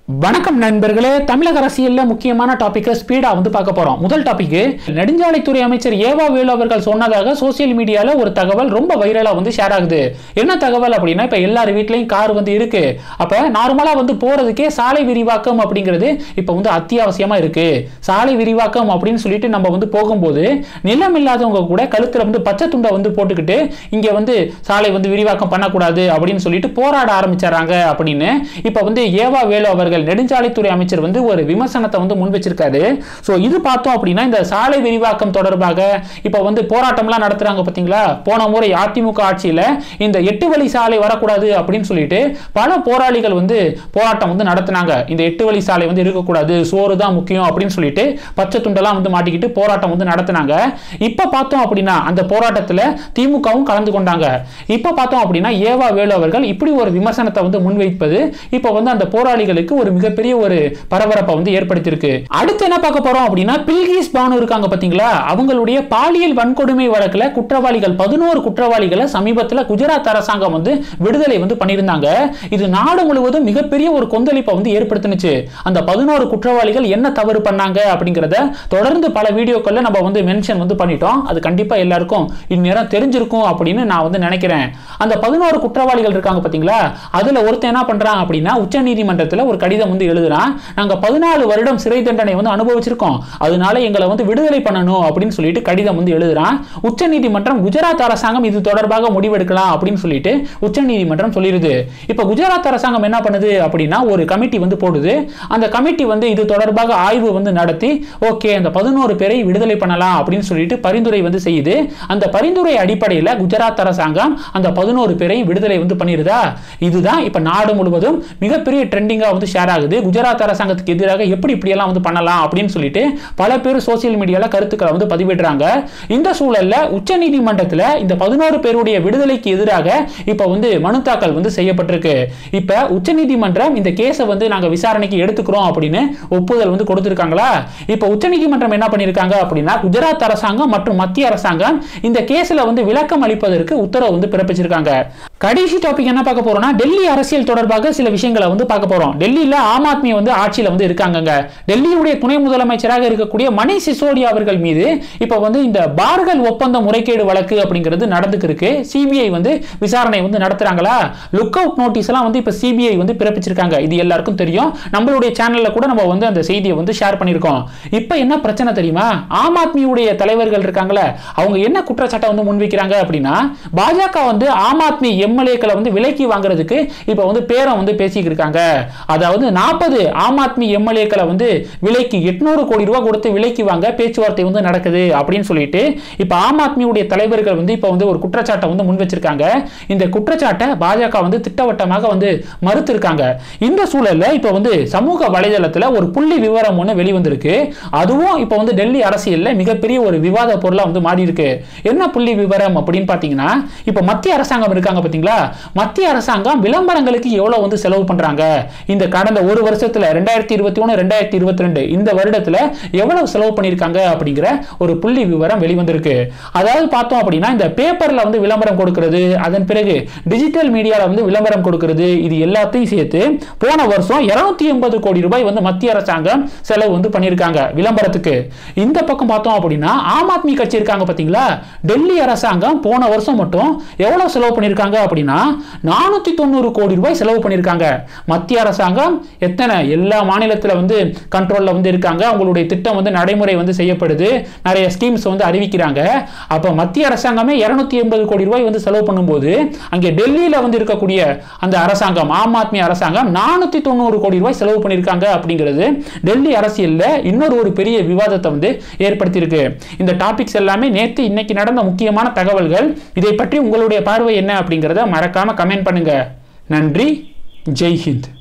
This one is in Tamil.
வணக்கம் நண்பர்களே, தமிழக அரசியல்ல முக்கியமான டாபிக் ஸ்பீடா பார்க்க போறோம். முதல் டாபிக், நெடுஞ்சாலைத்துறை அமைச்சர் ஏவா வேலு அவர்கள் சொன்னதாக சோசியல் மீடியால ஒரு தகவல் ரொம்ப வைரலா ஷேர் ஆகுது. என்ன தகவல் அப்படின்னா, இப்ப எல்லார் வீட்லயும் கார் இருக்கு. அப்ப நார்மலா போறதுக்கே சாலை விரிவாக்கம் அப்படிங்கிறது இப்ப அத்தியாவசியமா இருக்கு. சாலை விரிவாக்கம் அப்படின்னு சொல்லிட்டு நம்ம போகும்போது நிலம் இல்லாதவங்க கூட கழுத்துல பச்சை துண்டை போட்டுக்கிட்டு இங்க சாலை விரிவாக்கம் பண்ணக்கூடாது அப்படின்னு சொல்லிட்டு போராட ஆரம்பிச்சாங்க அப்படின்னு இப்ப ஏவா வேலு அவர்கள் நெடுஞ்சாலைத்துறை அமைச்சர் ஒரு விமர்சனத்தை முன் வச்சிருக்காரு. சோ இது பார்த்தோம் அப்படின்னா, இந்த சாலை விரிவாக்கம் தொடர்பாக இப்ப போராட்டம்லாம் நடத்துறாங்க பாத்தீங்களா. போன முறை அதிமுக ஆட்சியில இந்த 8 வழி சாலை வரக்கூடாது அப்படின்னு சொல்லிட்டு பல போராளிகள் போராட்டம் நடத்தினாங்க. இந்த 8 வழி சாலை இருக்கக்கூடாது, சோறு தான் முக்கியம் அப்படின்னு சொல்லிட்டு பச்சை துண்டெல்லாம் மாட்டிக்கிட்டு போராட்டம் நடத்தினாங்க. இப்ப பார்த்தோம் அப்படின்னா அந்த போராட்டத்துல திமுகவும் கலந்து கொண்டாங்க. இப்ப பார்த்தோம் அப்படின்னா ஏவா வேலு அவர்கள் இப்படி ஒரு விமர்சனத்தை முன்வைப்பது இப்ப அந்த போராளிகளுக்கு ஒரு மிகப்பெரிய ஒரு பரபரப்பை ஏற்படுத்தியிருக்கு. அடுத்து என்ன பார்க்க போறோம் அப்படின்னா, பில்கிஸ் பானு இருக்காங்க பாத்தீங்களா, அவங்களுடைய பாலியல் வன்கொடுமை வழக்குல குற்றவாளிகள் 11 குற்றவாளிகளை சமீபத்தில் குஜராத் அரசாங்கம் விடுதலை பண்ணியிருந்தாங்க. இது நாடு முழுவதும் மிகப்பெரிய ஒரு கொந்தளிப்பை ஏற்படுத்தினுச்சு. அந்த 11 குற்றவாளிகள் என்ன தவறு பண்ணாங்க அப்படிங்கறத தொடர்ந்து பல வீடியோக்கள்ல நம்ம மென்ஷன் பண்ணிட்டோம். அது கண்டிப்பா எல்லாருக்கும் இந்நேரம் தெரிஞ்சிருக்கும் அப்படின்னு நான் நினைக்கிறேன். அந்த 11 குற்றவாளிகள் இருக்காங்க பாத்தீங்களா, அதுல ஒருத்தன் என்ன பண்றான் அப்படின்னா, உச்சநீதிமன்றத்தில் ஒரு கடிதம் எழுதுறான். நாங்க 14 வருடம் சிறை தண்டனை அனுபவிச்சிருக்கோம், அதனால எங்களை விடுதலை பண்ணணும் அப்படின்னு சொல்லிட்டு கடிதம் எழுதுறான். உச்சநீதிமன்றம் குஜராத் அரசாங்கம் இது தொடர்பாக முடிவெடுக்கலாம் அப்படின்னு சொல்லிட்டு உச்சநீதிமன்றம் சொல்லிருது. இப்ப குஜராத் அரசாங்கம் என்ன பண்ணுது அப்படின்னா, ஒரு கமிட்டி போடுது. அந்த கமிட்டி இது தொடர்பாக ஆய்வு நடத்தி ஓகே அந்த 11 பேரை விடுதலை பண்ணலாம் அப்படின்னு சொல்லிட்டு பரிந்துரை செய்யுது. அந்த பரிந்துரை அடிப்படையில் குஜராத் அரசாங்கம் அந்த 11 பேரை விடுதலை பண்ணிருதா. இதுதான் இப்ப நாடு முழுவதும் மிகப்பெரிய ட்ரெண்டிங்கா ஷேர் ஆகுது. குஜராத் அரசாங்கத்துக்கு எதிராக எப்படி இப்படி எல்லாம் பண்ணலாம் அப்படின்னு சொல்லிட்டு பல பேர் சோசியல் மீடியால கருத்துக்களை பதிவிடுறாங்க. இந்த சூழல்ல உச்சநீதிமன்றத்தில் இந்த 11 பேருடைய விடுதலைக்கு எதிராக இப்ப மனு தாக்கல் செய்யப்பட்டிருக்கு. இப்ப உச்சநீதிமன்றம் இந்த கேஸை நாங்க விசாரணைக்கு எடுத்துக்கிறோம் அப்படின்னு ஒப்புதல் கொடுத்திருக்காங்களா. இப்ப உச்சநீதிமன்றம் என்ன பண்ணிருக்காங்க அப்படின்னா, குஜராத் அரசாங்கம் மற்றும் மத்திய அரசாங்கம் இந்த கேஸ்ல விளக்கம் அளிப்பதற்கு உத்தரவு பிறப்பிச்சிருக்காங்க. கடைசி டாபிக் என்ன பார்க்க போறோம்னா, டெல்லி அரசியல் தொடர்பாக சில விஷயங்களை பார்க்க போறோம். டெல்லியில ஆம் ஆத்மி ஆட்சியில இருக்காங்க. டெல்லியுடைய துணை முதலமைச்சராக இருக்கக்கூடிய மணிஷ் சிசோடியா அவர்கள் மீது இப்ப இந்த பார்கள் ஒப்பந்த முறைகேடு வழக்கு அப்படிங்கிறது நடந்துக்கு இருக்கு. சிபிஐ விசாரணை நடத்துறாங்களா. லுக் அவுட் நோட்டீஸ் எல்லாம் இப்ப சிபிஐ பிறப்பிச்சிருக்காங்க. இது எல்லாருக்கும் தெரியும். நம்மளுடைய சேனல்ல கூட நம்ம அந்த செய்தியை ஷேர் பண்ணிருக்கோம். இப்ப என்ன பிரச்சனை தெரியுமா, ஆம் ஆத்மியுடைய தலைவர்கள் இருக்காங்களா, அவங்க என்ன குற்றச்சாட்டை முன்வைக்கிறாங்க அப்படின்னா, பாஜக ஆம் ஆத்மி எம்எல்ஏக்களை விலைக்கு வாங்குறதுக்கு இப்ப பேரம் பேசிட்டு இருக்காங்க. அதாவது 40 ஆம் ஆத்மி எம்எல்ஏக்களை விலைக்கு 800 கோடி ரூபாய் கொடுத்து விலைக்கு வாங்க பேச்சுவார்த்தை நடக்குது அப்படின்னு சொல்லிட்டு இப்ப ஆம் ஆத்மியுடைய தலைவர்கள் இப்ப ஒரு குற்றச்சாட்டை முன் வச்சிருக்காங்க. இந்த குற்றச்சாட்டை பாஜக திட்டவட்டமாக மறுத்திருக்காங்க. இந்த சூழல்ல இப்ப சமூக வலைதளத்துல ஒரு புள்ளி விவரம் வெளிவந்திருக்கு. அதுவும் இப்ப டெல்லி அரசியல்ல மிகப்பெரிய ஒரு விவாத பொருளா மாறி இருக்கு. என்ன புள்ளி விவரம் அப்படின்னு பாத்தீங்கன்னா, இப்ப மத்திய அரசாங்கம் இருக்காங்க பாத்தீங்களா, மத்திய அரசாங்கம் விளம்பரங்களுக்கு எவ்வளவு செலவு பண்றாங்க, இந்த கடந்த ஒரு வருஷத்துல 2021 2022 இந்த வருடத்துல எவ்வளவு செலவு பண்ணிருக்காங்க அப்படிங்கிற ஒரு புள்ளி விவரம் வெளிவந்திருக்கு. அதாவது பார்த்தோம் அப்படின்னா, இந்த பேப்பர்ல விளம்பரம் கொடுக்கிறது, அதன் பிறகு டிஜிட்டல் மீடியால விளம்பரம் கொடுக்கிறது, இது எல்லாத்தையும் சேர்த்து போன வருஷம் 280 கோடி ரூபாய் மத்திய அரசாங்கம் செலவு பண்ணிருக்காங்க விளம்பரத்துக்கு. இந்த பக்கம் பார்த்தோம் அப்படின்னா, ஆம் ஆத்மி கட்சி இருக்காங்க பாத்தீங்களா, டெல்லி அரசாங்கம் போன வருஷம் மட்டும் எவ்வளவு செலவு பண்ணிருக்காங்க அப்படின்னா 490 கோடி ரூபாய் செலவு பண்ணிருக்காங்க. மத்திய அரசாங்கம் எத்தனை எல்லா மாநிலத்தில் கண்ட்ரோல்ல இருக்காங்க. அவங்களுடைய திட்டம் நடைமுறை செய்யப்படுது, நிறைய ஸ்கீம்ஸ் அறிவிக்கிறாங்க. அப்ப மத்திய அரசாங்கமே 280 கோடி ரூபாய் செலவு பண்ணும்போது, அங்கே டெல்லியில இருக்கக்கூடிய அந்த அரசாங்கம் ஆம் ஆத்மி அரசாங்கம் 490 கோடி ரூபாய் செலவு பண்ணிருக்காங்க அப்படிங்கிறது டெல்லி அரசியல்ல இன்னொரு ஒரு பெரிய விவாதத்தை ஏற்படுத்தி இருக்கு. இந்த டாபிக்ஸ் எல்லாமே நேத்து இன்னைக்கு நடந்த முக்கியமான தகவல்கள். இதை பற்றி உங்களுடைய பார்வை என்ன அப்படிங்கறத மறக்காம கமெண்ட் பண்ணுங்க. நன்றி. ஜெய் ஹிந்த்.